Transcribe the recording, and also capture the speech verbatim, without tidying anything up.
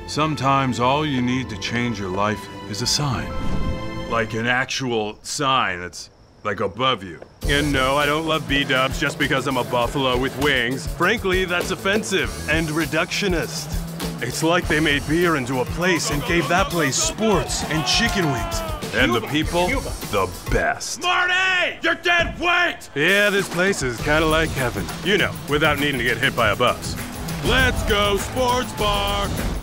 Sometimes all you need to change your life is a sign. Like an actual sign that's like above you. And no, I don't love B-dubs just because I'm a buffalo with wings. Frankly, that's offensive and reductionist. It's like they made beer into a place and gave that place sports and chicken wings. And the people, the best. Marty! You're dead weight! Yeah, this place is kind of like heaven. You know, without needing to get hit by a bus. Let's go, sports bar!